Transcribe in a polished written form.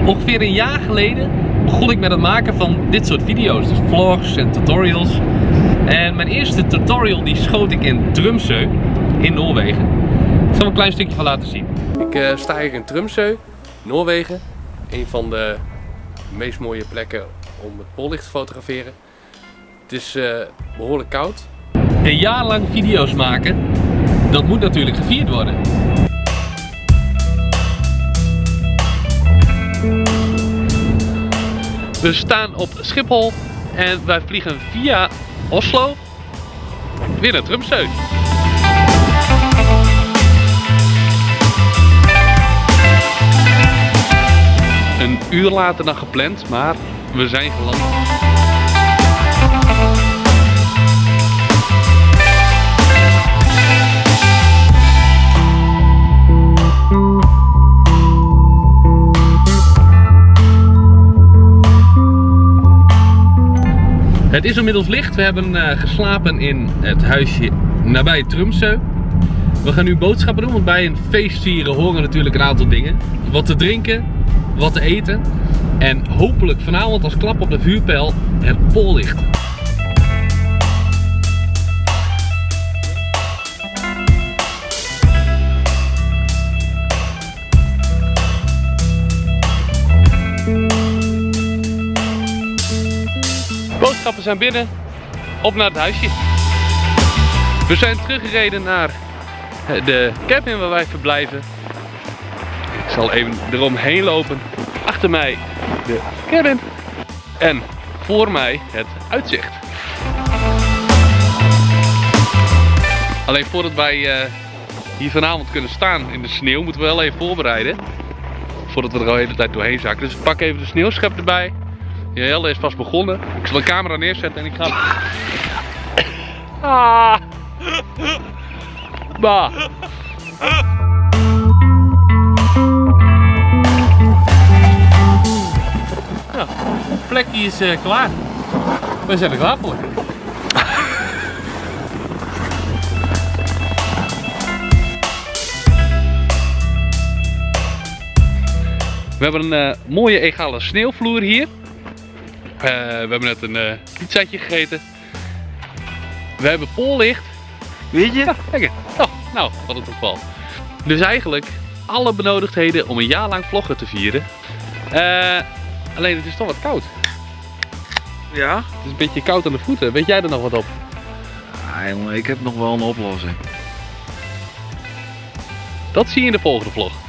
Ongeveer een jaar geleden begon ik met het maken van dit soort video's, dus vlogs en tutorials. En mijn eerste tutorial die schoot ik in Tromsø in Noorwegen. Ik zal een klein stukje van laten zien. Ik sta hier in Tromsø, Noorwegen. Een van de meest mooie plekken om het poollicht te fotograferen. Het is behoorlijk koud. Een jaar lang video's maken, dat moet natuurlijk gevierd worden. We staan op Schiphol en wij vliegen via Oslo weer naar Tromsø. Een uur later dan gepland, maar we zijn geland. Het is inmiddels licht. We hebben geslapen in het huisje nabij Tromsø. We gaan nu boodschappen doen, want bij een feest vieren horen natuurlijk een aantal dingen. Wat te drinken, wat te eten en hopelijk vanavond als klap op de vuurpijl het poollicht. Boodschappen zijn binnen, op naar het huisje. We zijn teruggereden naar de camping waar wij verblijven. Ik zal even eromheen lopen. Achter mij de cabin en voor mij het uitzicht. Alleen voordat wij hier vanavond kunnen staan in de sneeuw, moeten we wel even voorbereiden. Voordat we er al de hele tijd doorheen zakken. Dus ik pak even de sneeuwschep erbij. Jelle is vast begonnen. Ik zal de camera neerzetten en ik ga... Bah. Ja, de plek die is klaar. We zijn er klaar voor. We hebben een mooie egale sneeuwvloer hier. We hebben net een pizzaatje gegeten. We hebben poollicht. Weet je? Ja, kijk. Oh, nou, wat een toeval. Dus eigenlijk alle benodigdheden om een jaar lang vloggen te vieren. Alleen het is toch wat koud. Ja? Het is een beetje koud aan de voeten. Weet jij er nog wat op? Ah, jongen, ik heb nog wel een oplossing. Dat zie je in de volgende vlog.